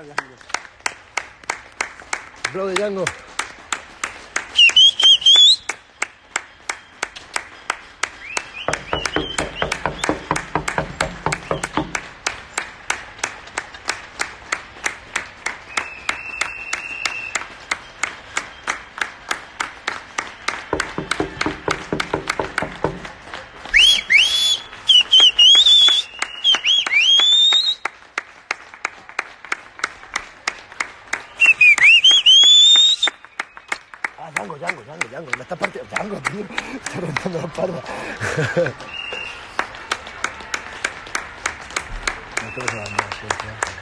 Aplaude, Django. Django, me está partiendo. Django, tío. Está rentando la espalda. No creo que va a andar, sí, tío.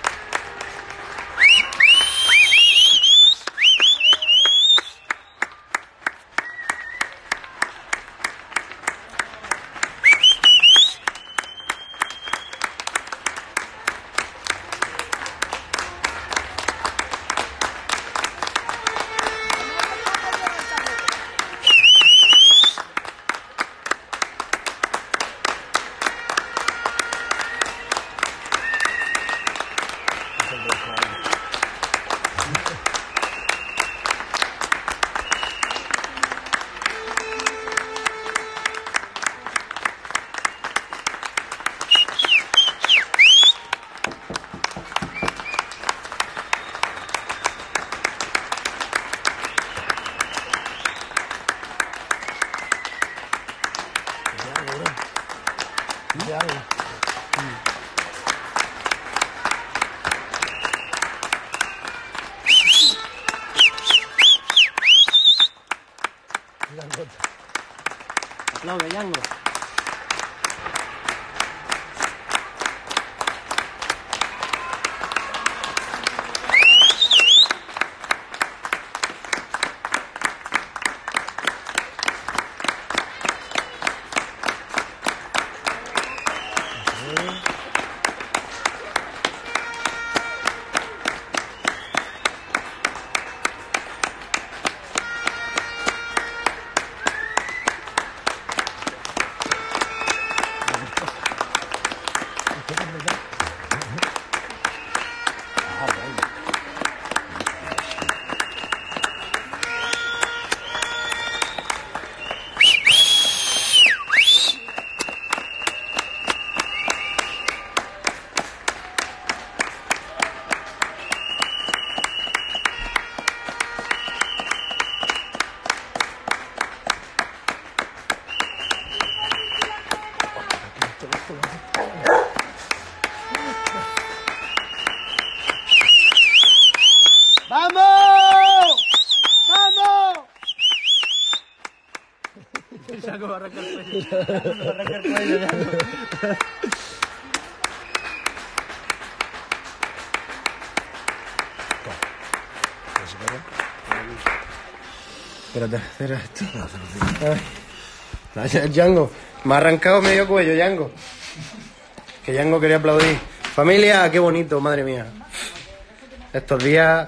Aplaude, Django. ¡Vamos! ¡Vamos! Django va a arrancar el cuello. Va a arrancar el cuello, Django. Espérate, cierra esto. Django, me ha arrancado medio cuello, Django. Que Django quería aplaudir. Familia, qué bonito, madre mía. Estos días...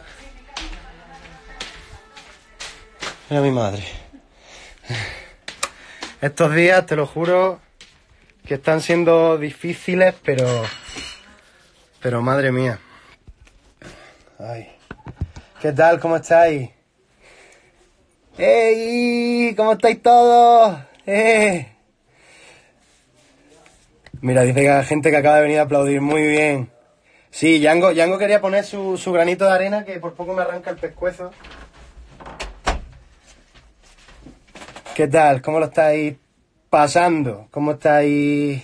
Mira mi madre. Estos días, te lo juro, que están siendo difíciles, pero madre mía. Ay. ¿Qué tal? ¿Cómo estáis? ¡Ey! ¿Cómo estáis todos? Mira, dice que hay gente que acaba de venir a aplaudir. Muy bien. Sí, Django quería poner su granito de arena, que por poco me arranca el pescuezo. ¿Qué tal? ¿Cómo lo estáis pasando? ¿Cómo estáis?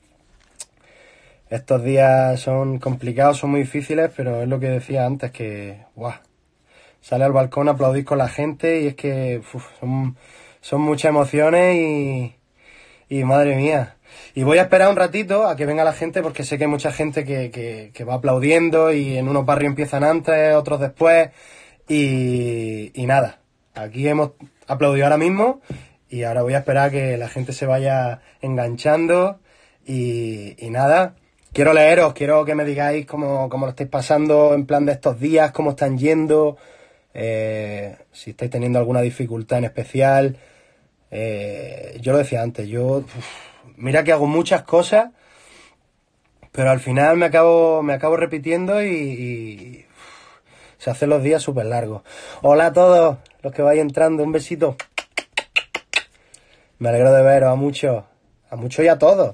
Estos días son complicados, son muy difíciles, pero es lo que decía antes, que... ¡guau! Sale al balcón a aplaudir con la gente y es que son muchas emociones y madre mía. Y voy a esperar un ratito a que venga la gente porque sé que hay mucha gente que va aplaudiendo y en unos barrios empiezan antes, otros después y nada. Aquí hemos aplaudido ahora mismo y ahora voy a esperar a que la gente se vaya enganchando y nada. Quiero leeros, quiero que me digáis cómo lo estáis pasando en plan de estos días, cómo están yendo, si estáis teniendo alguna dificultad en especial. Yo lo decía antes, mira que hago muchas cosas, Pero al final me acabo repitiendo y se hacen los días súper largos. Hola a todos los que vais entrando, un besito. Me alegro de veros, a muchos y a todos.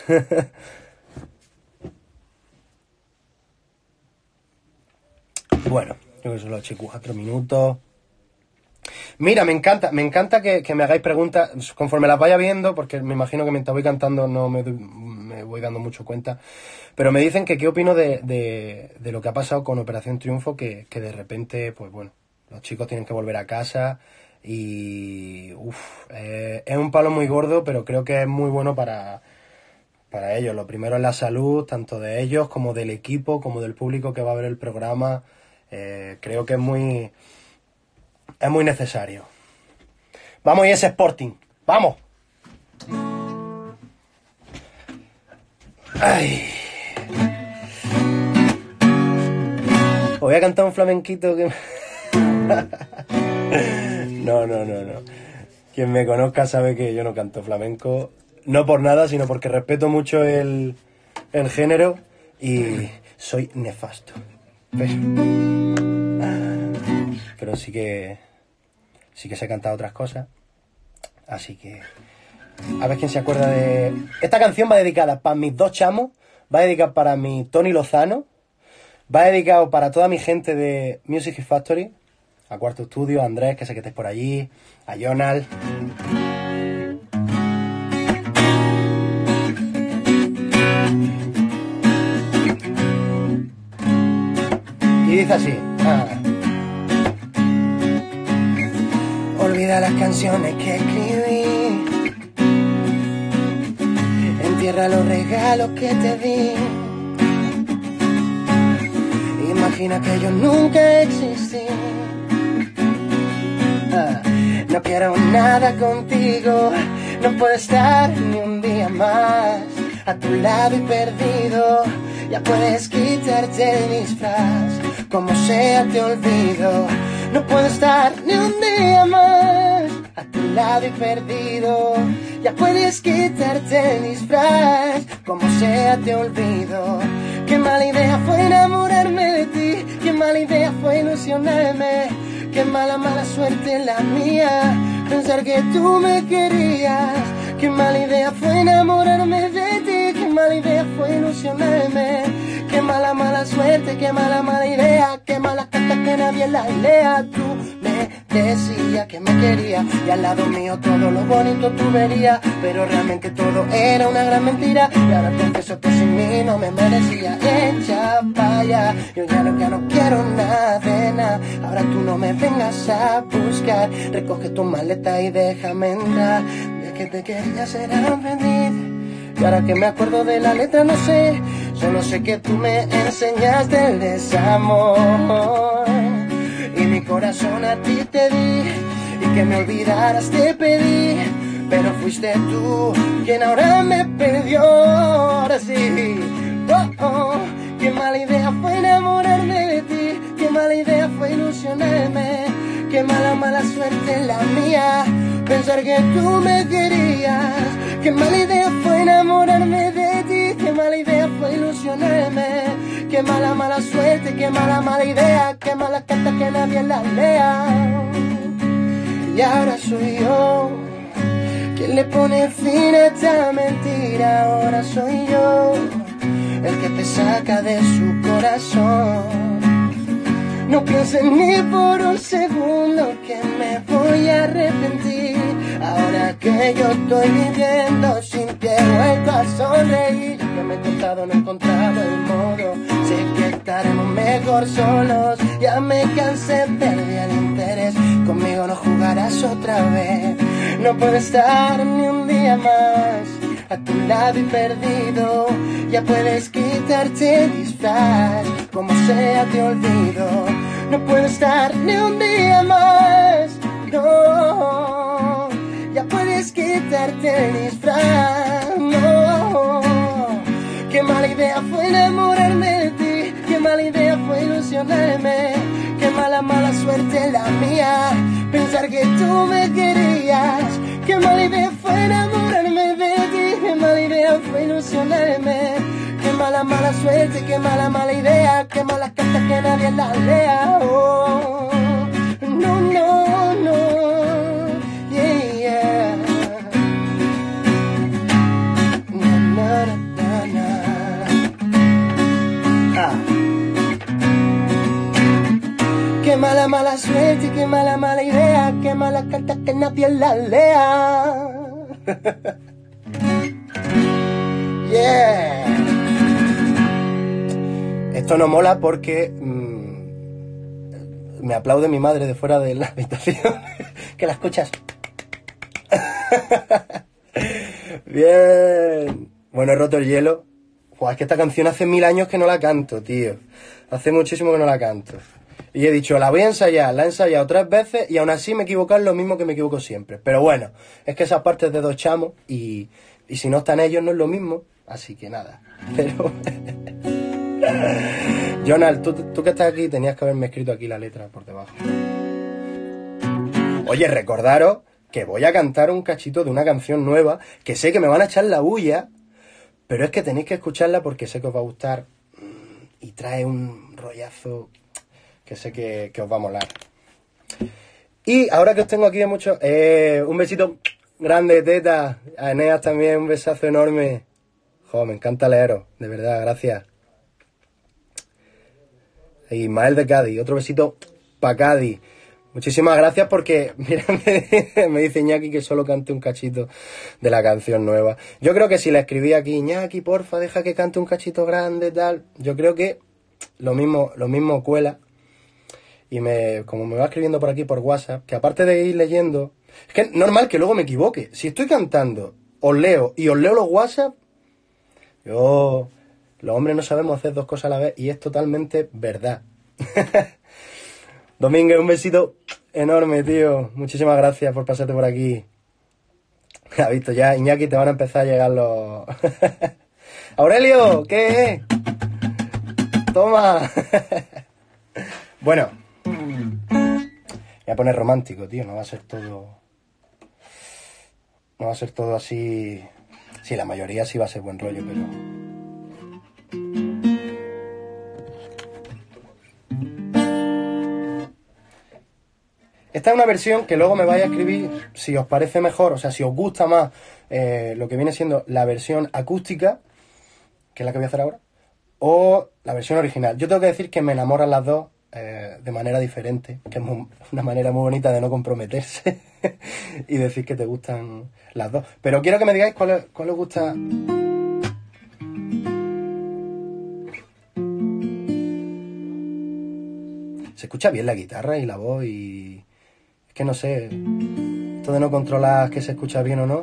Bueno, yo creo que solo he hecho 4 minutos. Mira, me encanta que me hagáis preguntas conforme las vaya viendo, porque me imagino que mientras voy cantando no me voy dando mucho cuenta. Pero me dicen que qué opino de lo que ha pasado con Operación Triunfo, que de repente, pues bueno, los chicos tienen que volver a casa y... es un palo muy gordo, pero creo que es muy bueno para ellos. Lo primero es la salud, tanto de ellos como del equipo, como del público que va a ver el programa. Creo que es muy necesario. Vamos, y ese Sporting. ¡Vamos! ¡Ay! Os voy a cantar un flamenquito que... No. Quien me conozca sabe que yo no canto flamenco. No por nada, sino porque respeto mucho el género y soy nefasto. Pero sí que sé cantar otras cosas. Así que... A ver quién se acuerda de... Esta canción va dedicada para mis 2 chamos. Va dedicada para mi Tony Lozano. Va dedicado para toda mi gente de Music Factory. A Cuarto Estudio, a Andrés, que sé que estés por allí. A Jonal. Y dice así. Olvida las canciones que escribí. Entierra los regalos que te di. Imagina que yo nunca existí. No quiero nada contigo. No puedo estar ni un día más a tu lado y perdido. Ya puedes quitarte el disfraz, como sea te olvido. No puedo estar ni un día más a tu lado y perdido. Ya puedes quitarte el disfraz, como sea te olvido. Qué mala idea fue enamorarme de ti. Qué mala idea fue ilusionarme. Qué mala suerte la mía, pensar que tú me querías. Qué mala idea fue enamorarme de ti. Qué mala idea fue ilusionarme. Qué mala suerte, qué mala idea. Qué malas cartas que nadie las lea. Tú me decías que me querías y al lado mío todo lo bonito tú verías, pero realmente todo era una gran mentira. Y ahora confieso que sin mí no me merecía. Echa pa' allá, yo ya no quiero nada de nada. Ahora tú no me vengas a buscar. Recoge tu maleta y déjame entrar. De que te quería ser feliz. Y ahora que me acuerdo de la letra no sé. Solo sé que tú me enseñaste el desamor. Y mi corazón a ti te di. Y que me olvidaras te pedí. Pero fuiste tú quien ahora me perdió. Ahora sí. Qué mala idea fue enamorarme de ti. Qué mala idea fue ilusionarme. Qué mala suerte la mía, pensar que tú me querías. Qué mala idea fue enamorarme de ti. Qué mala idea fue ilusionarme. Qué mala suerte, qué mala idea. Qué malas cartas que nadie las lea. Y ahora soy yo quien le pone fin a esta mentira. Ahora soy yo el que te saca de su corazón. No pienses ni por un segundo que me voy a arrepentir. Ahora que yo estoy viviendo sin ti he vuelto a sonreír. Yo que me he costado no he encontrado el modo. Sé que estaremos mejor solos. Ya me cansé, perdí el interés. Conmigo no jugarás otra vez. No puedo estar ni un día más a tu lado y perdido. Ya puedes quitarte el disfraz, como sea te olvido. No puedo estar ni un día más, no. Ya puedes quitarte el disfraz, no. Qué mala idea fue enamorarme de ti. Qué mala idea fue ilusionarme. Qué mala suerte la mía, pensar que tú me querías. Qué mala idea fue enamorarme de ti. Qué mala idea fue ilusionarme. Qué mala, mala suerte, qué mala, mala idea, qué malas cartas que nadie las lea. Oh, no, no, no, yeah, yeah. Na, na, na, na. Ah. Qué mala, mala suerte, qué mala, mala idea, qué malas cartas que nadie las lea. Yeah. Esto no mola porque me aplaude mi madre de fuera de la habitación. Que la escuchas. Bien. Bueno, he roto el hielo. Buah, es que esta canción hace 1000 años que no la canto, tío. Hace muchísimo que no la canto. Y he dicho, la voy a ensayar, la he ensayado 3 veces y aún así me equivoco en lo mismo que me equivoco siempre. Pero bueno, es que esas partes de 2 chamos y si no están ellos no es lo mismo. Así que nada. Pero... Jonal, tú que estás aquí tenías que haberme escrito aquí la letra por debajo. Oye, recordaros que voy a cantar un cachito de una canción nueva, que sé que me van a echar la bulla, pero es que tenéis que escucharla porque sé que os va a gustar y trae un rollazo que sé que os va a molar. Y ahora que os tengo aquí de mucho, un besito grande, teta, a Eneas también, un besazo enorme. Jo, me encanta leeros, de verdad, gracias. Y Ismael de Cádiz, otro besito para Cádiz. Muchísimas gracias porque, mira, me dice Iñaki que solo cante un cachito de la canción nueva. Yo creo que si la escribí aquí, Iñaki, porfa, deja que cante un cachito grande, tal. Yo creo que lo mismo cuela. Y como me va escribiendo por aquí por WhatsApp, que aparte de ir leyendo, es que es normal que luego me equivoque. Si estoy cantando, os leo los WhatsApp, los hombres no sabemos hacer 2 cosas a la vez y es totalmente verdad. Domínguez, un besito enorme, tío. Muchísimas gracias por pasarte por aquí. ¿Has visto ya? Iñaki, te van a empezar a llegar los... Aurelio, ¿qué? Toma. Bueno. Voy a poner romántico, tío. No va a ser todo así... Sí, la mayoría sí va a ser buen rollo, pero... Esta es una versión que luego me vais a escribir si os parece mejor, o sea, si os gusta más lo que viene siendo la versión acústica, que es la que voy a hacer ahora, o la versión original. Yo tengo que decir que me enamoran las dos de manera diferente, que es una manera muy bonita de no comprometerse y decir que te gustan las dos. Pero quiero que me digáis cuál os gusta. Se escucha bien la guitarra y la voz y... Es que no sé, esto de no controlar que se escucha bien o no.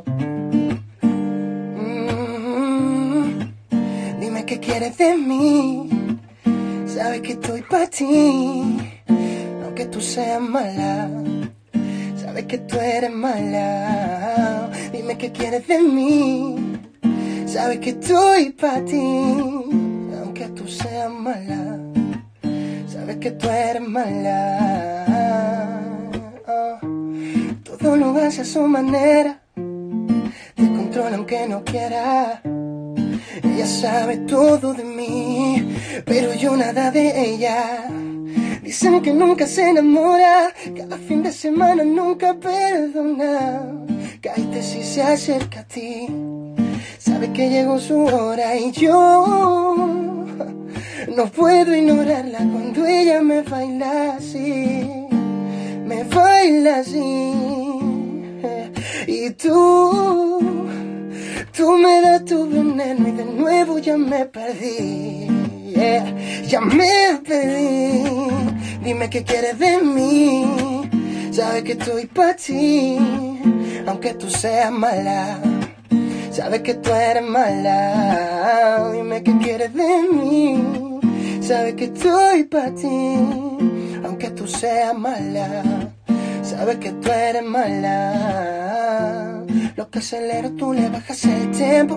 Dime qué quieres de mí, sabes que estoy para ti, aunque tú seas mala, sabes que tú eres mala. Dime qué quieres de mí, sabes que estoy para ti, aunque tú seas mala, sabes que tú eres mala. Todo lo hace a su manera, te controla aunque no quiera. Ella sabe todo de mí, pero yo nada de ella. Dicen que nunca se enamora, cada fin de semana nunca perdona. Cállate si se acerca a ti, sabe que llegó su hora y yo no puedo ignorarla cuando ella me baila así, me baila así. Y tú me das tu veneno y de nuevo ya me perdí, ya me perdí. Dime qué quieres de mí, sabes que estoy para ti, aunque tú seas mala, sabes que tú eres mala. Dime qué quieres de mí, sabes que estoy para ti, aunque tú seas mala, sabes que tú eres mala. Lo que acelero tú le bajas el tiempo.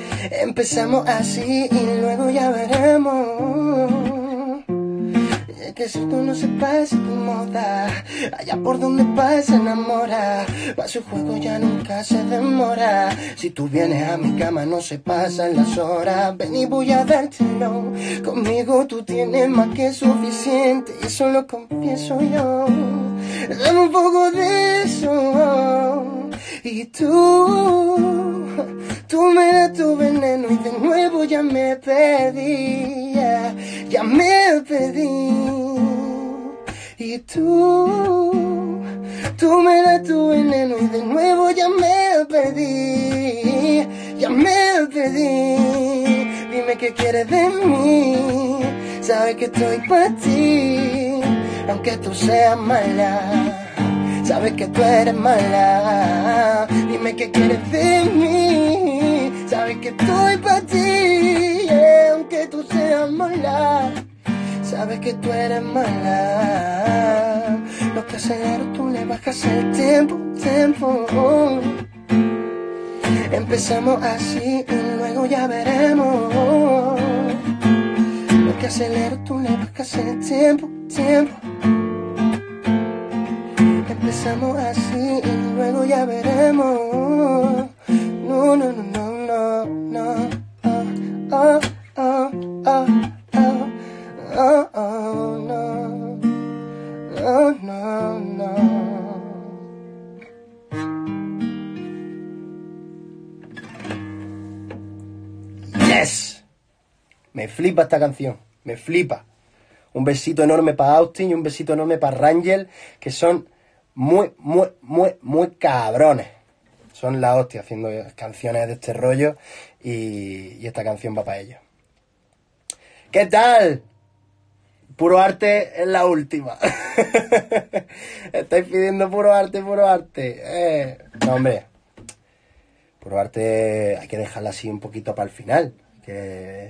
Empezamos así y luego ya veremos que si tú no se pasa tu moda, allá por donde pasa enamora, pa' su juego ya nunca se demora. Si tú vienes a mi cama no se pasan las horas, ven y voy a dártelo. Conmigo tú tienes más que suficiente, y eso lo confieso yo. Dame un poco de eso, y tú me das tu veneno y de nuevo ya me perdí, ya me perdí. Y tú me das tu veneno y de nuevo ya me perdí, ya me perdí. Dime qué quieres de mí, sabes que estoy para ti, aunque tú seas mala. Sabes que tú eres mala, dime qué quieres de mí. Sabes que estoy para ti, aunque tú seas mala. Sabes que tú eres mala. Lo que acelero tú le bajas el tiempo. Empezamos así y luego ya veremos. Lo que acelero tú le bajas el tiempo. Empezamos así y luego ya veremos. No, no, no, no, no, no. Oh, oh, oh, oh, oh, oh, no. Oh, no, no. Yes. Me flipa esta canción, me flipa. Un besito enorme para Austin y un besito enorme para Rangel, que son muy cabrones. Son la hostia haciendo canciones de este rollo y esta canción va para ellos. ¿Qué tal? Puro arte es la última. Estáis pidiendo puro arte. No, hombre. Puro arte hay que dejarla así un poquito para el final. Que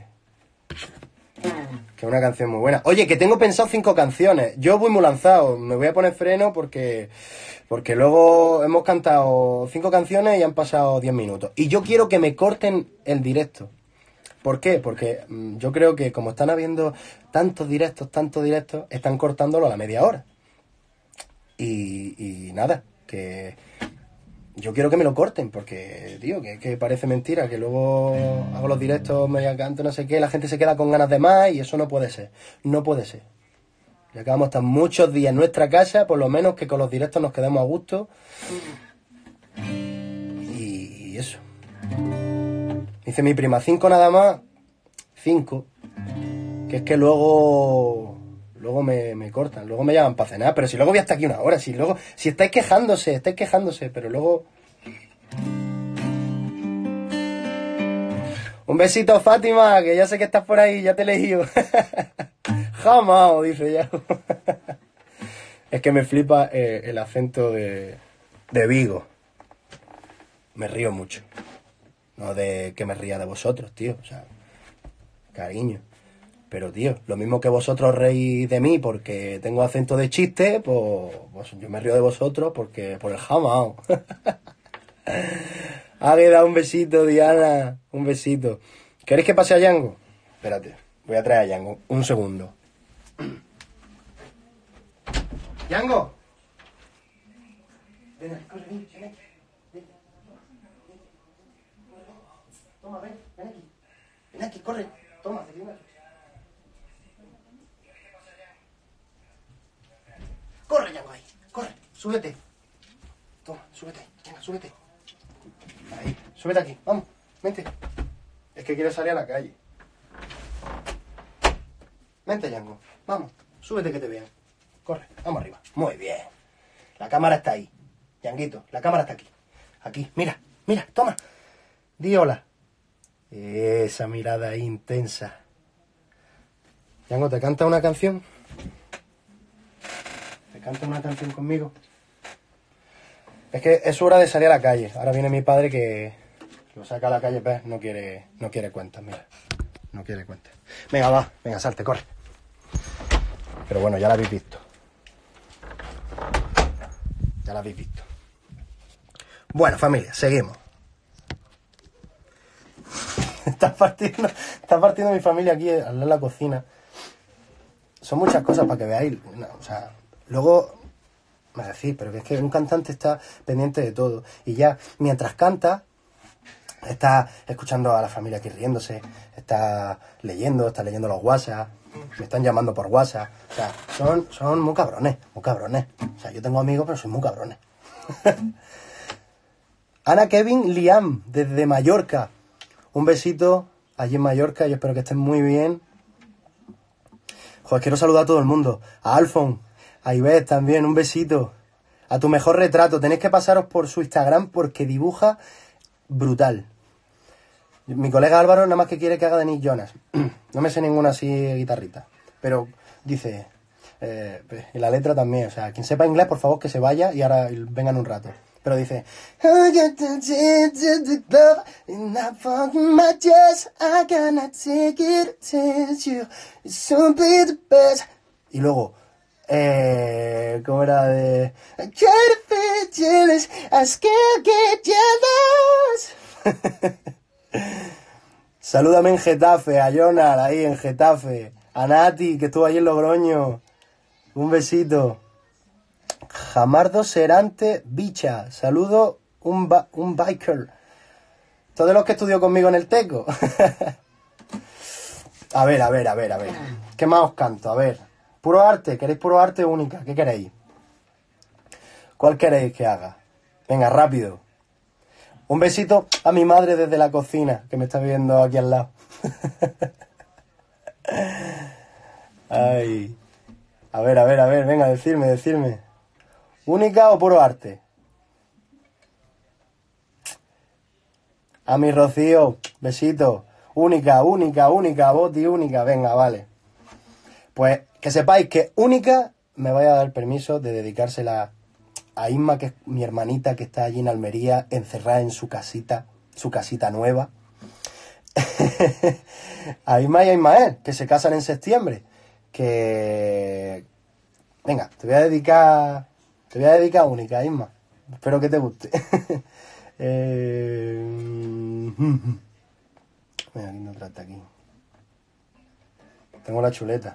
es una canción muy buena. Oye, que tengo pensado 5 canciones. Yo voy muy lanzado. Me voy a poner freno porque luego hemos cantado 5 canciones y han pasado 10 minutos. Y yo quiero que me corten el directo. ¿Por qué? Porque yo creo que como están habiendo tantos directos, están cortándolo a la media hora. Y nada, que yo quiero que me lo corten, porque, tío, que parece mentira, que luego hago los directos, me canto, no sé qué, la gente se queda con ganas de más y eso no puede ser. No puede ser. Ya que vamos a estar muchos días en nuestra casa, por lo menos que con los directos nos quedemos a gusto. Y eso. Dice mi prima, 5 nada más. 5. Que es que luego me cortan, luego me llaman para cenar, pero si luego voy hasta aquí una hora, si estáis quejándose, pero luego... Un besito, Fátima, que ya sé que estás por ahí, ya te he elegido. Jamás, dice ya. Es que me flipa el acento de Vigo. Me río mucho. No de que me ría de vosotros, tío, o sea, cariño. Pero, tío, lo mismo que vosotros reís de mí porque tengo acento de chiste, pues yo me río de vosotros porque por el jamao. Águeda, un besito, Diana, un besito. ¿Queréis que pase a Yango? Espérate, voy a traer a Yango, un segundo. ¡Yango! Ven aquí, corre, ven aquí. Toma, ven aquí. Ven aquí, corre. Toma, te quiero. Corre, Yango, ahí. Corre, súbete. Toma, súbete. Venga, súbete. Ahí, súbete aquí. Vamos, vente. Es que quiero salir a la calle. Vente, Yango. Vamos, súbete que te vean. Corre, vamos arriba. Muy bien. La cámara está ahí. Yanguito, la cámara está aquí. Aquí, mira, toma. Di hola. Esa mirada ahí intensa. Yango, ¿te canta una canción? ¿Te canta una canción conmigo? Es que es hora de salir a la calle. Ahora viene mi padre que lo saca a la calle, ¿ves? No quiere cuentas, mira. No quiere cuentas. Venga, va. Venga, salte, corre. Pero bueno, ya la habéis visto. Ya la habéis visto. Bueno, familia, seguimos. Está partiendo mi familia aquí al lado de la cocina. son muchas cosas para que veáis. No, o sea, luego me decís, pero que es que un cantante está pendiente de todo. Y ya, mientras canta, está escuchando a la familia aquí riéndose, está leyendo los WhatsApp, me están llamando por WhatsApp. O sea, son muy cabrones, muy cabrones. O sea, yo tengo amigos, pero soy muy cabrones. Ana Kevin Liam, desde Mallorca. Un besito allí en Mallorca y espero que estén muy bien. Joder, quiero saludar a todo el mundo. A Alfon, a Ivette también, un besito. A tu mejor retrato. Tenéis que pasaros por su Instagram porque dibuja brutal. Mi colega Álvaro nada más que quiere que haga de Nick Jonas. No me sé ninguna así guitarrita. Pero dice... y la letra también. O sea, quien sepa inglés, por favor, que se vaya y ahora vengan un rato. Pero dice... Y luego... ¿cómo era de...? Salúdame en Getafe, a Jonar ahí en Getafe, a Nati que estuvo ahí en Logroño, un besito. Jamardo Serante Bicha, saludo un biker. Todos los que estudió conmigo en el Teco. A ver. ¿Qué más os canto? A ver. Puro arte, ¿queréis puro arte única? ¿Qué queréis? ¿Cuál queréis que haga? Venga, rápido. Un besito a mi madre desde la cocina, que me está viendo aquí al lado. Ay. A ver, venga, decidme. ¿Única o puro arte? A mi Rocío, besito. Única, Boti, única. Venga, vale. Pues que sepáis que única me voy a dar permiso de dedicársela a Isma, que es mi hermanita que está allí en Almería, encerrada en su casita nueva. A Isma y a Ismael, que se casan en septiembre. Que... Venga, te voy a dedicar única, Isma. Espero que te guste. Mira, aquí no trata aquí. Tengo la chuleta.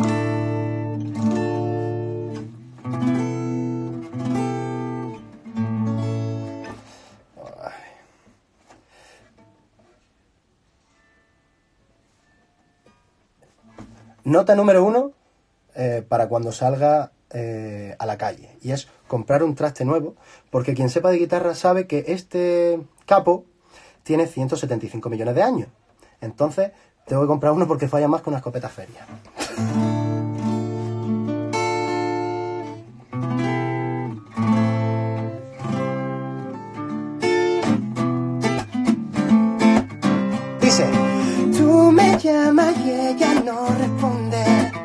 Nota número 1 para cuando salga a la calle. Y es comprar un traste nuevo, porque quien sepa de guitarra sabe que este capo tiene 175 millones de años. Entonces, tengo que comprar uno porque falla más que una escopeta feria. Dice: tú me llamas y ella no responde.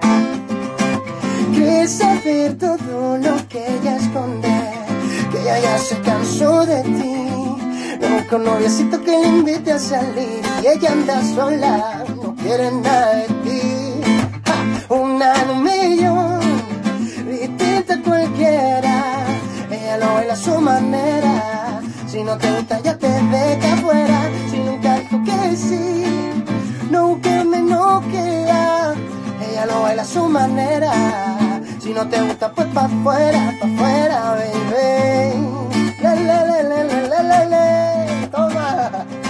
Crees saber todo lo que ella esconde, que ella ya se cansó de ti. No con noviecito que le invite a salir y ella anda sola, no quiere nada de ti. Una en un millón, distinta a cualquiera. Ella lo baila a su manera. Si no te gusta ya te deja afuera. Si nunca dijo que sí, no que me noquea. Ella lo baila a su manera. Si no te gusta pues pa' afuera, baby. Le. Toma.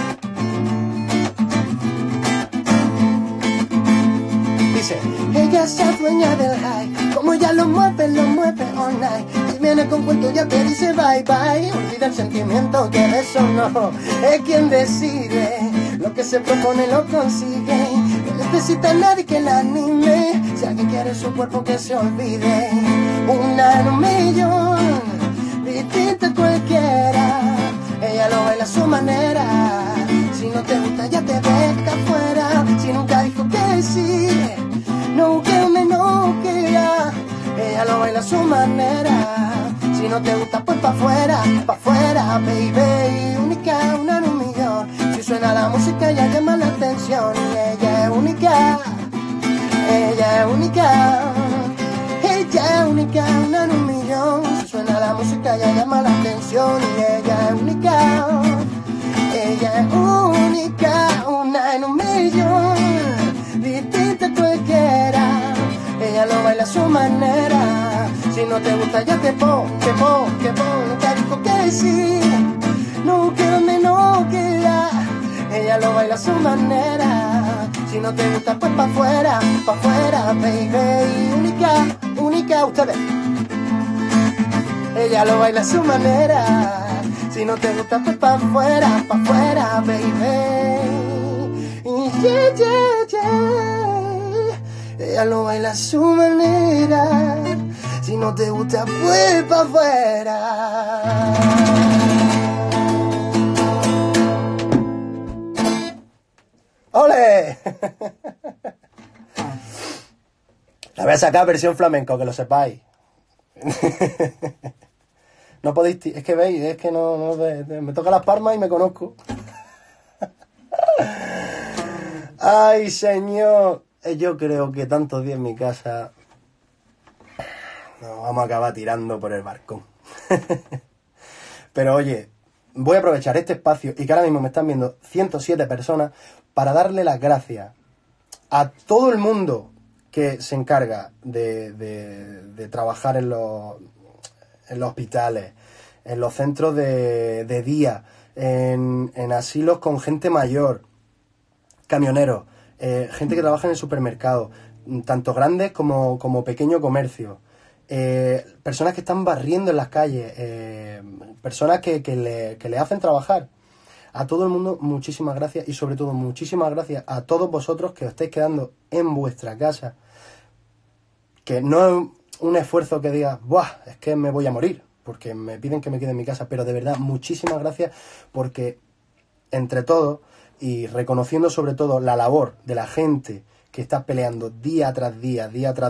Dice: ella se adueña del high, como ella lo mueve all night. Si viene con cuento ya te dice bye bye. Olvida el sentimiento que de eso no es quien decide. Lo que se propone lo consigue. No necesita a nadie que la anime. Si alguien quiere su cuerpo que se olvide. Una en un millón, distinta a cualquiera. Ella lo baila a su manera. Si no te gusta ya te deja afuera. Si nunca dijo que sí, no que me noquea. Ella lo baila a su manera. Si no te gusta pues pa' afuera, baby. Única, una en un millón. Si suena la música ya llama la atención. Y ella es única, ella es única. Ella es única, una en un millón. Si suena la música ya llama la atención. Y ella es única, ella es única, una en un millón. Distinta a cualquiera. Ella baila a su manera. Si no te gusta ya que nunca dijo que sí. No queda menos que da. Ella lo baila a su manera. Si no te gusta pues pa' afuera, baby. Única ustedes. Ella lo baila a su manera. Si no te gusta pues pa' afuera, baby. Yeah, yeah, yeah. Ella lo baila a su manera. Si no te gusta pues pa' afuera. ¡Ole! La voy a sacar versión flamenco, que lo sepáis. No podéis... Es que veis, es que no me toca las palmas y me conozco. Ay, señor. Yo creo que tantos días en mi casa nos vamos a acabar tirando por el balcón. Pero oye, voy a aprovechar este espacio y que ahora mismo me están viendo 107 personas para darle las gracias a todo el mundo que se encarga de trabajar en los hospitales, en los centros de día, en asilos con gente mayor, camioneros, gente que trabaja en el supermercado, tanto grandes como pequeño comercio, personas que están barriendo en las calles, personas que le hacen trabajar. A todo el mundo, muchísimas gracias y sobre todo muchísimas gracias a todos vosotros que os estáis quedando en vuestra casa. Que no es un esfuerzo que diga, ¡buah! Es que me voy a morir, porque me piden que me quede en mi casa, pero de verdad, muchísimas gracias porque entre todos y reconociendo sobre todo la labor de la gente que está peleando día tras día,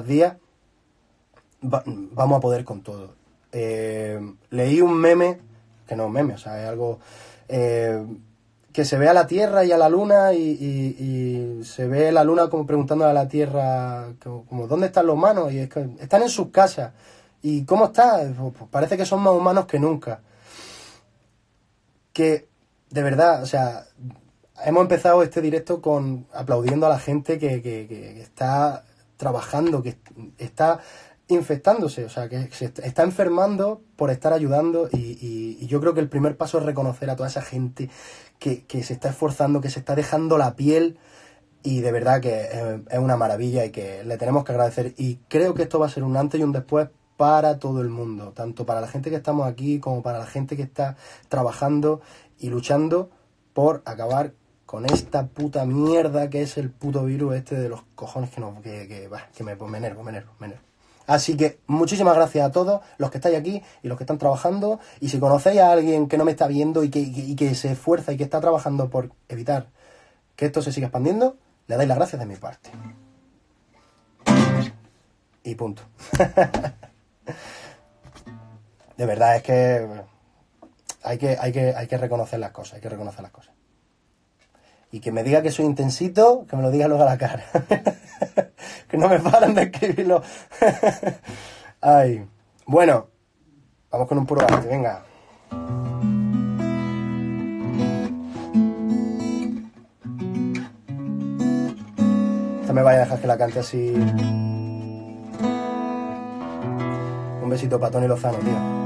vamos a poder con todo. Leí un meme, que no es un meme, o sea, es algo... que se ve a la Tierra y a la Luna y se ve la Luna como preguntándole a la Tierra como ¿dónde están los humanos? Y es que están en sus casas. ¿Y cómo está? Pues parece que son más humanos que nunca. Que, de verdad, o sea, hemos empezado este directo aplaudiendo a la gente que está trabajando, que está infectándose, o sea, que se está enfermando por estar ayudando y yo creo que el primer paso es reconocer a toda esa gente que se está esforzando, que se está dejando la piel y de verdad que es una maravilla y que le tenemos que agradecer y creo que esto va a ser un antes y un después para todo el mundo, tanto para la gente que estamos aquí como para la gente que está trabajando y luchando por acabar con esta puta mierda que es el puto virus este de los cojones que me enervo. Así que muchísimas gracias a todos los que estáis aquí y los que están trabajando. Y si conocéis a alguien que no me está viendo y que se esfuerza y que está trabajando por evitar que esto se siga expandiendo, le dais las gracias de mi parte. Y punto. De verdad, es que hay que reconocer las cosas, Y que me diga que soy intensito, que me lo diga luego a la cara. Que no me paran de escribirlo. Ay. Bueno, vamos con un puro arte, venga. Esta me vaya a dejar que la cante así. Un besito para Tony Lozano, tío.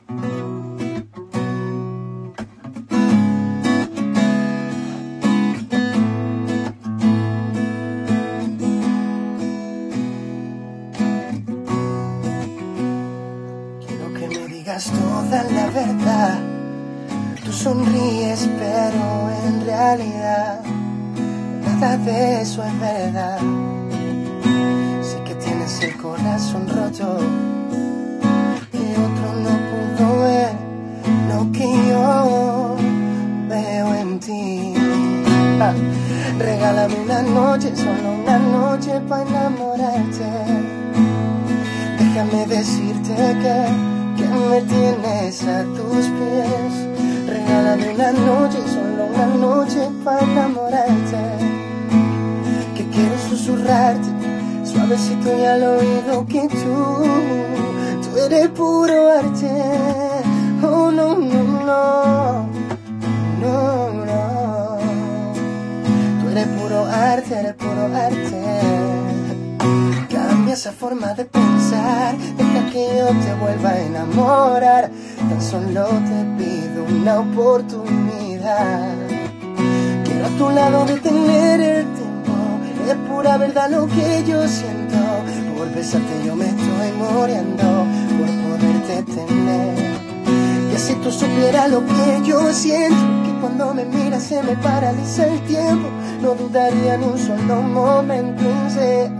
Toda la verdad, tú sonríes pero en realidad nada de eso es verdad. Sé que tienes el corazón roto, que otro no pudo ver lo que yo veo en ti. Regálame una noche, solo una noche para enamorarte. Déjame decirte que me tienes a tus pies. Regálame una noche, solo una noche para enamorarte. Que quiero susurrarte suavecito y al oído que tú eres puro arte. Oh no, no, no, no, no. Tú eres puro arte, cambia esa forma de pensar, deja que yo te vuelva a enamorar. Tan solo te pido una oportunidad. Quiero a tu lado detener el tiempo, es pura verdad lo que yo siento. Por besarte yo me estoy muriendo, por poderte tener. Y así tú supieras lo que yo siento, que cuando me miras se me paraliza el tiempo. No dudaría ni un solo momento en ser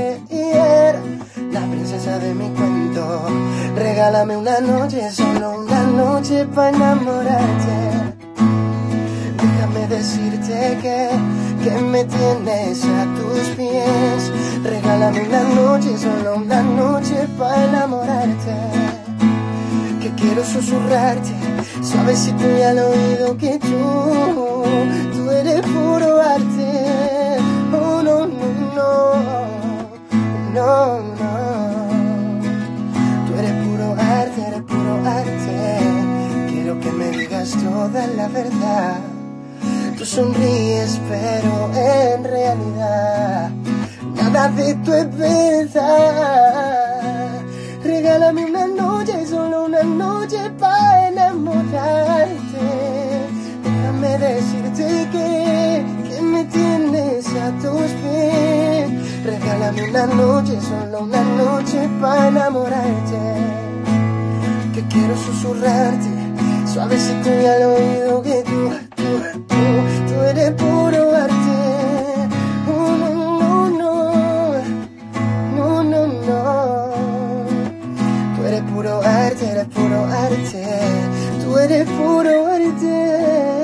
la princesa de mi cuento. Regálame una noche, solo una noche para enamorarte. Déjame decirte que me tienes a tus pies. Regálame una noche, solo una noche para enamorarte. Que quiero susurrarte, suavecito y al oído, que tú eres puro arte. Oh, no, no, no, no, no. Tú eres puro arte, eres puro arte. Quiero que me digas toda la verdad. Tú sonríes, pero en realidad nada de tu es verdad. Regálame una noche, solo una noche para enamorarte. Déjame decirte que me tienes a tus pies. Regálame una noche, solo una noche para enamorarte. Que quiero susurrarte, suavecito y al oído, que tú eres puro arte. Oh, no, no, no, no, no, no. Tú eres puro arte, eres puro arte. Tú eres puro arte.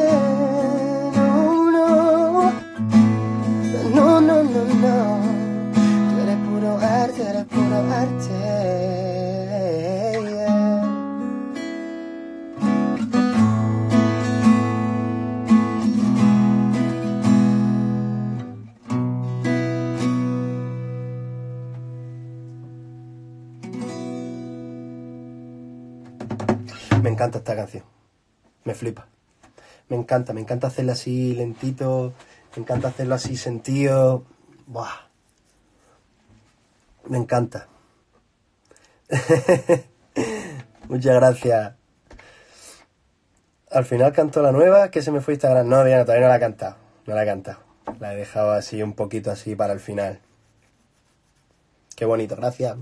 No, no, no, no, no, no. Tú eres puro arte, eres puro arte. Me encanta esta canción, me flipa, me encanta hacerla así lentito, me encanta hacerlo así sentido, ¡buah! Me encanta. Muchas gracias. Al final cantó la nueva, que se me fue Instagram. No, Diana, todavía no la he cantado, la he dejado así un poquito así para el final. Qué bonito, gracias.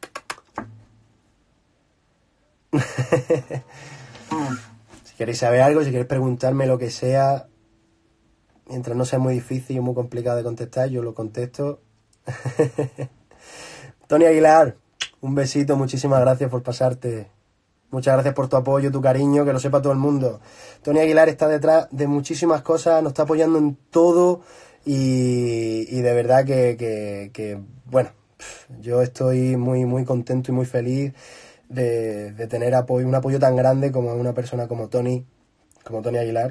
Si queréis saber algo, si queréis preguntarme lo que sea, mientras no sea muy difícil o muy complicado de contestar, yo lo contesto. Tony Aguilar, un besito, muchísimas gracias por pasarte. Muchas gracias por tu apoyo, tu cariño, que lo sepa todo el mundo. Tony Aguilar está detrás de muchísimas cosas, nos está apoyando en todo y de verdad que bueno, yo estoy muy contento y muy feliz de tener un apoyo tan grande como una persona como Tony Aguilar,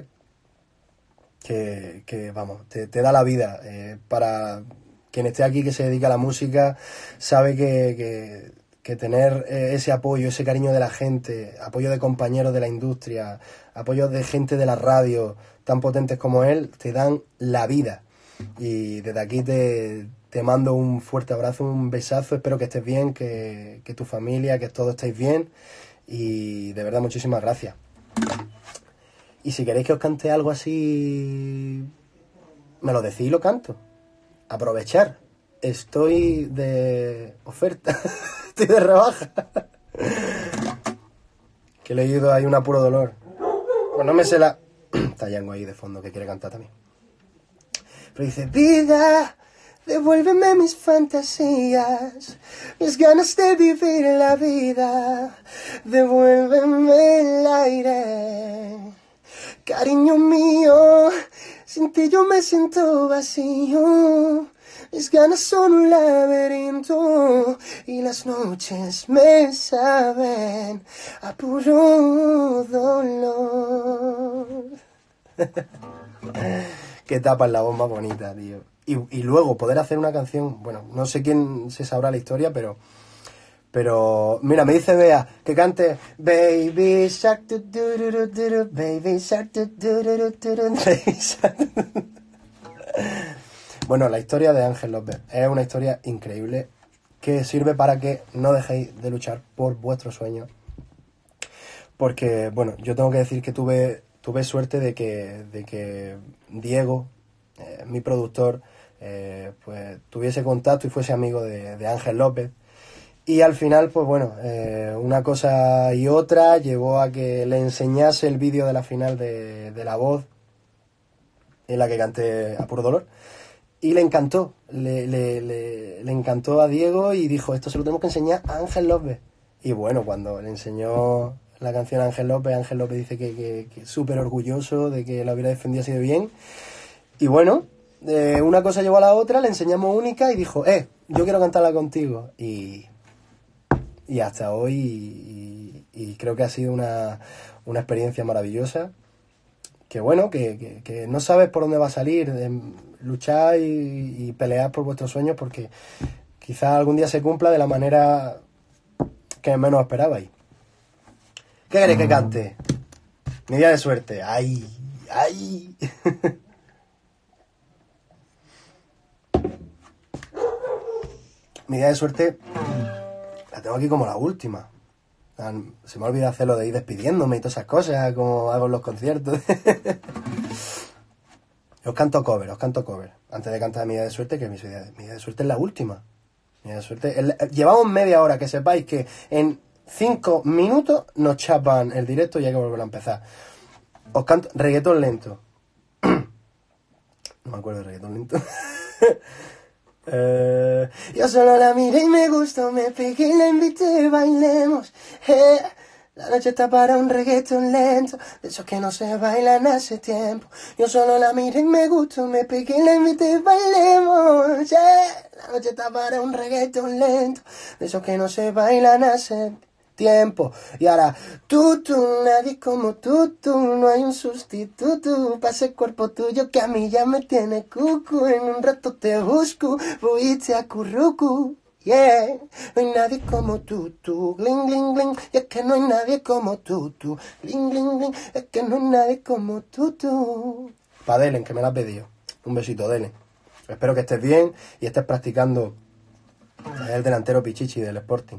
que vamos, te da la vida. Para quien esté aquí, que se dedica a la música, sabe que tener ese apoyo, ese cariño de la gente, apoyo de compañeros de la industria, apoyo de gente de la radio tan potentes como él, te dan la vida. Y desde aquí te mando un fuerte abrazo, un besazo, espero que estés bien, que tu familia, que todos estéis bien, y de verdad muchísimas gracias. Y si queréis que os cante algo así, me lo decís y lo canto. Aprovechar, estoy de oferta, estoy de rebaja. Que he leído ahí un apuro dolor. Pues no me sé la... Está Yango ahí de fondo que quiere cantar también. Pero dice: vida, devuélveme mis fantasías, mis ganas de vivir la vida. Devuélveme el aire, cariño mío, sin ti yo me siento vacío. Mis ganas son un laberinto y las noches me saben a puro dolor. Qué tapa es la voz más bonita, tío. Y luego poder hacer una canción, bueno, no sé quién se sabrá la historia, pero mira, me dice Bea que cante Baby Shark, Baby Shark, Baby Shark. Bueno, la historia de Ángel López es una historia increíble que sirve para que no dejéis de luchar por vuestros sueños. Porque, bueno, yo tengo que decir que tuve suerte de que Diego, mi productor, pues tuviese contacto y fuese amigo de Ángel López. Y al final, pues bueno, una cosa y otra llevó a que le enseñase el vídeo de la final de La Voz, en la que canté A Puro Dolor. Y le encantó, le encantó a Diego y dijo, esto se lo tenemos que enseñar a Ángel López. Y bueno, cuando le enseñó la canción a Ángel López dice que súper orgulloso de que la hubiera defendido así de bien. Y bueno, una cosa llevó a la otra, le enseñamos Única y dijo, yo quiero cantarla contigo. Y hasta hoy, y creo que ha sido una experiencia maravillosa. Que bueno, que no sabes por dónde va a salir, luchar y pelear por vuestros sueños, porque quizás algún día se cumpla de la manera que menos esperabais. ¿Qué queréis que cante? Mi día de suerte. ¡Ay! ¡Ay! Mi día de suerte la tengo aquí como la última. Se me ha olvidado hacerlo de ir despidiéndome y todas esas cosas, como hago en los conciertos. Os canto cover. Antes de cantar mi día de suerte, que mi día de suerte es la última. Mi día de suerte. Llevamos media hora, que sepáis que en 5 minutos nos chapan el directo y hay que volver a empezar. Os canto reggaetón lento. No me acuerdo de reggaetón lento. Yo solo la miré y me gustó, me pegué y la invité, bailemos. La noche está para un reggaetón lento, de esos que no se bailan hace tiempo. Yo solo la miré y me gustó, me pegué y la invité, bailemos. La noche está para un reggaetón lento, de esos que no se bailan hace tiempo. Y ahora, tú, nadie como tú, no hay un sustituto para ese cuerpo tuyo que a mí ya me tiene cucu. En un rato te busco, voy y te acurruco. Yeah, no hay nadie como tú, gling, gling, gling, y es que no hay nadie como tú, gling, gling, gling, es que no hay nadie como tú. Pa' Delen, que me la ha pedido. Un besito, Delen. Espero que estés bien y estés practicando el delantero Pichichi del Sporting.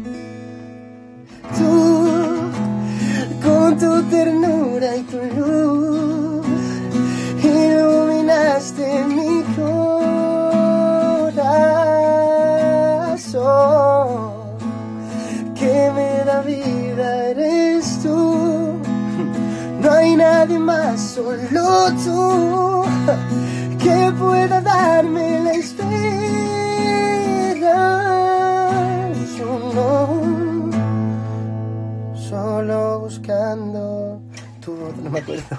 Tú, con tu ternura y tu luz, iluminaste mi corazón, que me da vida eres tú, no hay nadie más, solo tú, que pueda darme la esperanza. Solo buscando tu... No me acuerdo.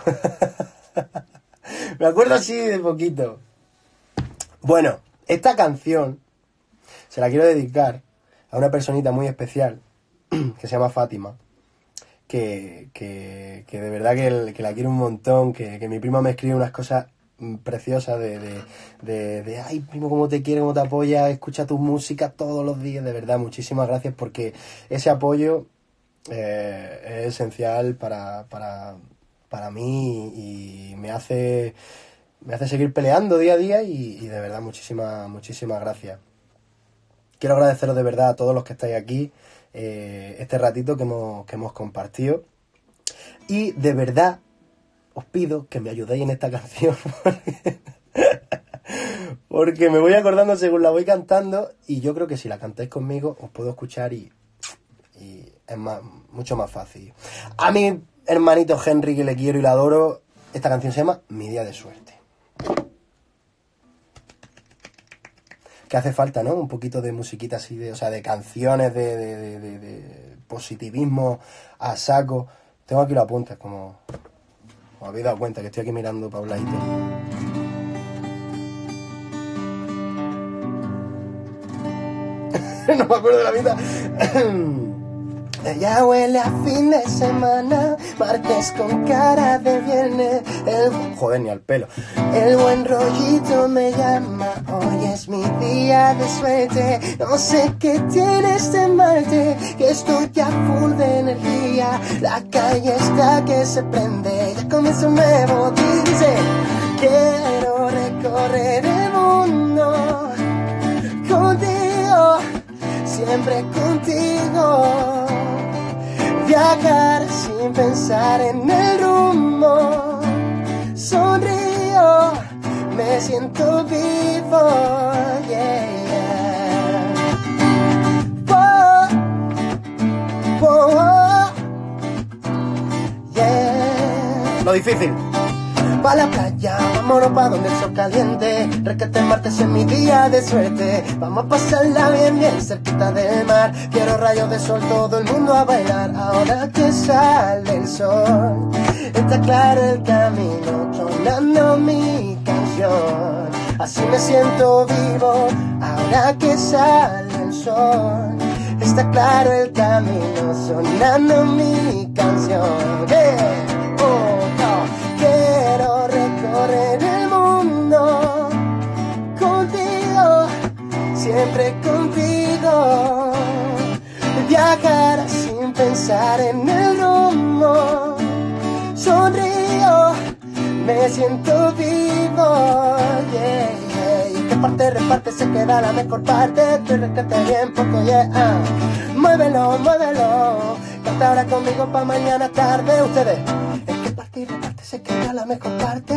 Me acuerdo así de poquito. Bueno, esta canción se la quiero dedicar a una personita muy especial que se llama Fátima, que de verdad que la quiero un montón, que mi prima me escribe unas cosas preciosas de ay, primo, cómo te quiere, cómo te apoya, escucha tu música todos los días. De verdad, muchísimas gracias, porque ese apoyo es esencial para mí y me hace seguir peleando día a día y de verdad muchísimas gracias. Quiero agradeceros de verdad a todos los que estáis aquí este ratito que hemos compartido, y de verdad os pido que me ayudéis en esta canción porque me voy acordando según la voy cantando, y yo creo que si la cantáis conmigo os puedo escuchar y es mucho más fácil. A mi hermanito Henry, que le quiero y le adoro, esta canción se llama Mi día de suerte. Que hace falta, ¿no? Un poquito de musiquita así, de canciones de positivismo a saco. Tengo aquí los apuntes, como os habéis dado cuenta que estoy aquí mirando para un ladito. No me acuerdo de la mitad. Ya huele a fin de semana, martes con cara de viernes. Joder, ni al pelo. El buen rollito me llama, hoy es mi día de suerte. No sé qué tiene este martes, que estoy ya full de energía. La calle está que se prende, ya comienza un nuevo día. Dice, quiero recorrer el mundo contigo. siempre contigo. Viajar sin pensar en el rumbo. Sonrío, me siento vivo, yeah, yeah. Oh, oh, oh, yeah. Lo difícil. Pa' la playa, vámonos pa' donde el sol caliente. Rescate martes en mi día de suerte. Vamos a pasarla bien, bien cerquita del mar. Quiero rayos de sol, todo el mundo a bailar. Ahora que sale el sol, está claro el camino, sonando mi canción. Así me siento vivo, ahora que sale el sol. Está claro el camino, sonando mi canción. Yeah. Oh, no. Quiero recorrer el mundo contigo, siempre contigo. Viajar sin pensar en el rumbo. Sonrío, me siento vivo, yeah, yeah. Y qué parte reparte se queda la mejor parte. Tú rescate bien poco, yeah. Muévelo, muévelo. Canta ahora conmigo pa' mañana tarde. Ustedes, es que parte y reparte se queda la mejor parte.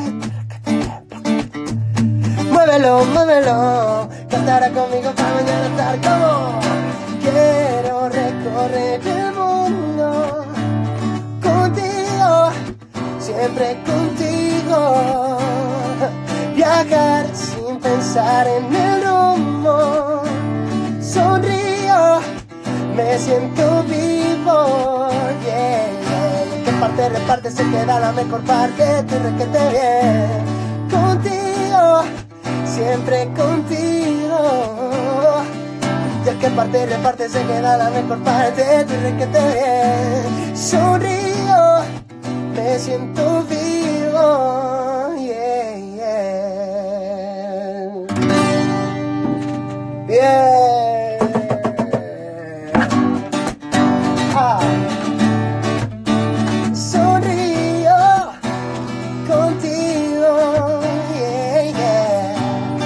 Muévelo, muévelo. Canta ahora conmigo pa' mañana tarde. ¿Cómo? Quiero recorrer el mundo contigo, siempre contigo. Viajar sin pensar en el rumbo. Sonrío, me siento vivo, yeah, yeah. ¿Qué parte reparte se queda la mejor parte? Tú resquete bien contigo, siempre contigo. Ya que parte reparte se queda la mejor parte. Tú resquete bien. Sonrío, me siento vivo, yeah, yeah. Bien. Sonrío contigo, yeah, yeah.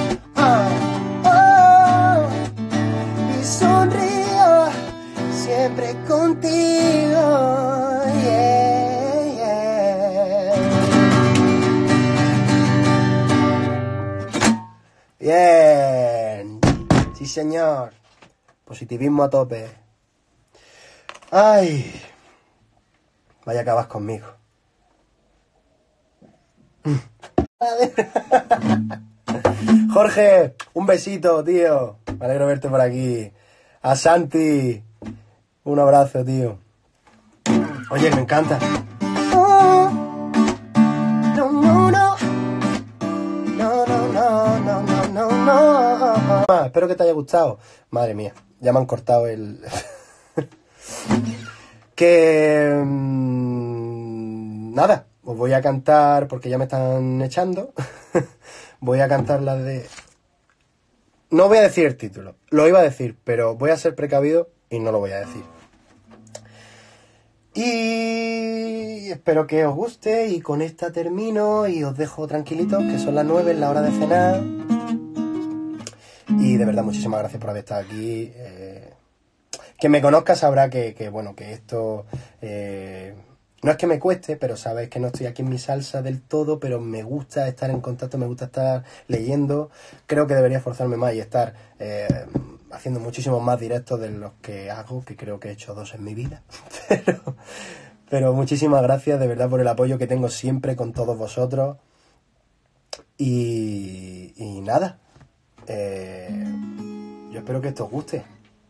Oh. Y sonrío siempre contigo, yeah, yeah. Bien. Sí, señor. Positivismo a tope. Ay. Vaya que vas conmigo. Jorge, un besito, tío. Me alegro de verte por aquí. A Santi, un abrazo, tío. Oye, me encanta. Oh, no, no, no. No, no, no, no, no, no, no. Espero que te haya gustado. Madre mía, ya me han cortado el... Que... nada, os voy a cantar, porque ya me están echando. Voy a cantar la de... No voy a decir el título, lo iba a decir, pero voy a ser precavido y no lo voy a decir. Y espero que os guste, y con esta termino y os dejo tranquilitos, que son las 9, es la hora de cenar. Y de verdad, muchísimas gracias por haber estado aquí. Quien me conozca sabrá que bueno, que esto no es que me cueste, pero sabéis que no estoy aquí en mi salsa del todo, pero me gusta estar en contacto, me gusta estar leyendo. Creo que debería esforzarme más y estar haciendo muchísimos más directos de los que hago, que creo que he hecho 2 en mi vida. Pero muchísimas gracias de verdad por el apoyo que tengo siempre con todos vosotros. Y nada, yo espero que esto os guste.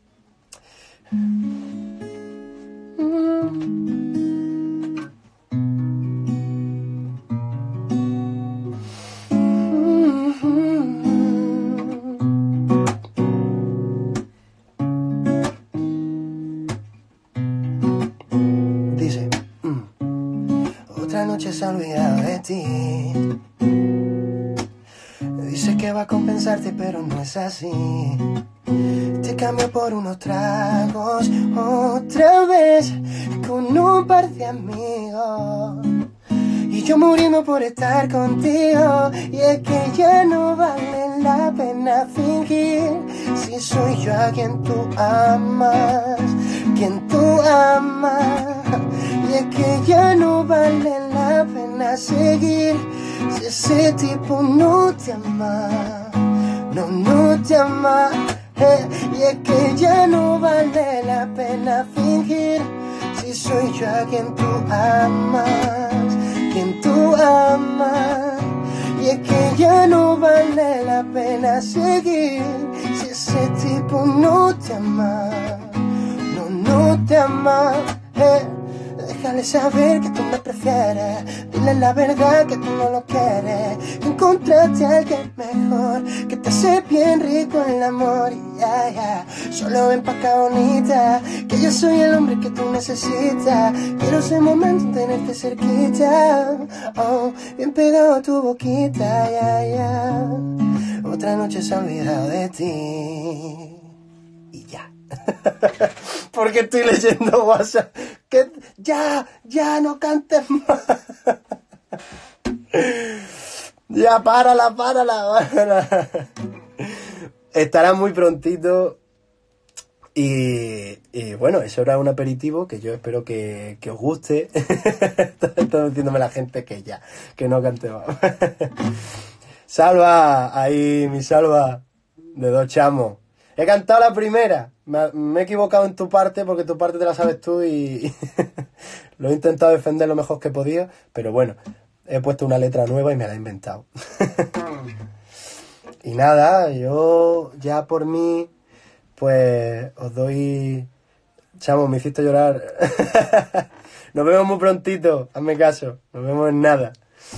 Dice, otra noche se ha olvidado de ti. Dice que va a compensarte, pero no es así. Te cambio por unos tragos otra vez con un par de amigos. Y yo muriendo por estar contigo. Y es que ya no vale la pena fingir. Si si soy yo a quien tú amas, quien tú amas. Y es que ya no vale la pena seguir si ese tipo no te ama, no te ama. Y es que ya no vale la pena fingir si soy yo a quien tú amas, quien tú amas. Y es que ya no vale la pena seguir si ese tipo no te ama, no te ama. Déjale saber que tú me prefieres, dile la verdad que tú no lo quieres. Encontrate a alguien mejor, que te hace bien rico el amor. Solo ven pa' acá bonita, que yo soy el hombre que tú necesitas. Quiero ese momento tenerte cerquita, oh, bien pegado a tu boquita, Otra noche se ha olvidado de ti y ya. Porque estoy leyendo WhatsApp. Que ya no cantes más. Ya, párala. Estará muy prontito. Y bueno, eso era un aperitivo que yo espero que os guste. Está diciéndome la gente que no cante más. Salva, ahí mi salva de dos chamos. He cantado la primera. Me he equivocado en tu parte porque tu parte te la sabes tú y lo he intentado defender lo mejor que he podido, pero bueno, he puesto una letra nueva y me la he inventado. Y nada, yo ya por mí, pues os doy... Chamo, me hiciste llorar. Nos vemos muy prontito, hazme caso, nos vemos en nada.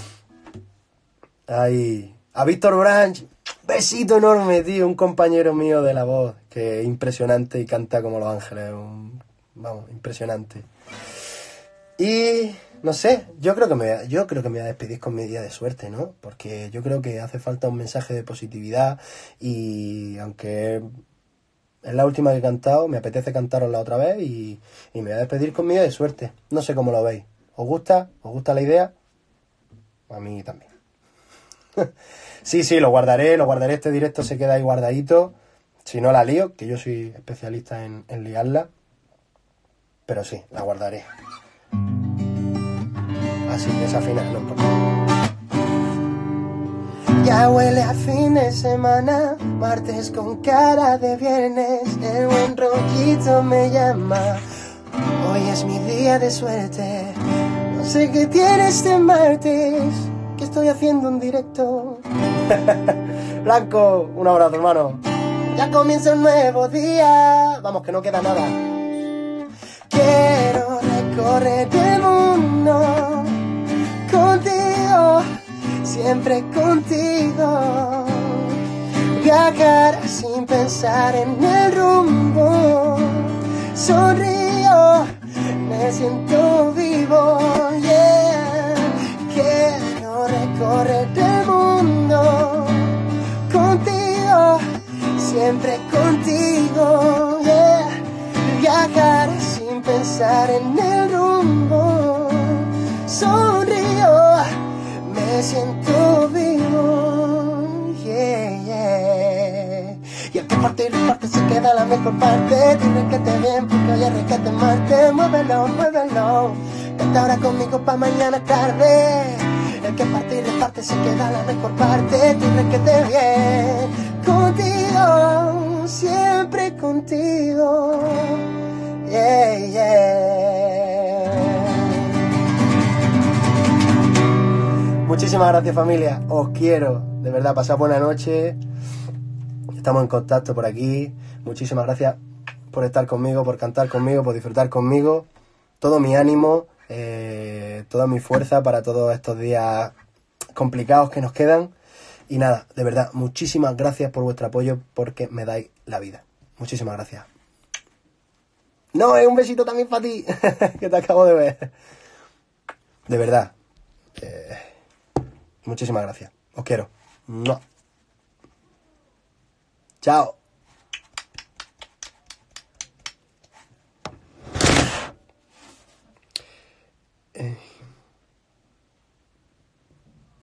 Ahí, a Víctor Branch. Besito enorme, tío, un compañero mío de La Voz, que es impresionante y canta como Los Ángeles, vamos, impresionante. Y, no sé, yo creo que me voy a despedir con mi día de suerte, ¿no? Porque yo creo que hace falta un mensaje de positividad y aunque es la última que he cantado, me apetece cantarosla otra vez y me voy a despedir con mi día de suerte. No sé cómo lo veis. ¿Os gusta? ¿Os gusta la idea? A mí también. Sí, lo guardaré, este directo se queda ahí guardadito, si no la lío, que yo soy especialista en liarla, pero sí, la guardaré. Así, desafinar, no importa. Ya huele a fin de semana, martes con cara de viernes, el buen rollito me llama, hoy es mi día de suerte, no sé qué tiene este martes, que estoy haciendo un directo. Blanco, un abrazo, hermano. Ya comienza un nuevo día. Vamos, que no queda nada. Quiero recorrer el mundo contigo, siempre contigo. Viajar sin pensar en el rumbo. Sonrío, me siento vivo, yeah. Quiero recorrer el mundo contigo, siempre contigo, yeah. Viajar sin pensar en el rumbo. Sonrío, me siento vivo, yeah. Y el que parte y reparte se queda la mejor parte. Dile que te bien porque hoy es requete Marte. Muévelo, canta ahora conmigo pa' mañana tarde. El que parte y reparte se queda la mejor parte. Dile que te bien contigo, siempre contigo, yeah. Muchísimas gracias, familia, os quiero, de verdad, pasad buena noche. Estamos en contacto por aquí. Muchísimas gracias por estar conmigo, por cantar conmigo, por disfrutar conmigo. Todo mi ánimo, toda mi fuerza para todos estos días complicados que nos quedan. Y nada, de verdad, muchísimas gracias por vuestro apoyo porque me dais la vida. Muchísimas gracias. No, es un besito también para ti, que te acabo de ver. De verdad. Muchísimas gracias. Os quiero. ¡Mua! Chao.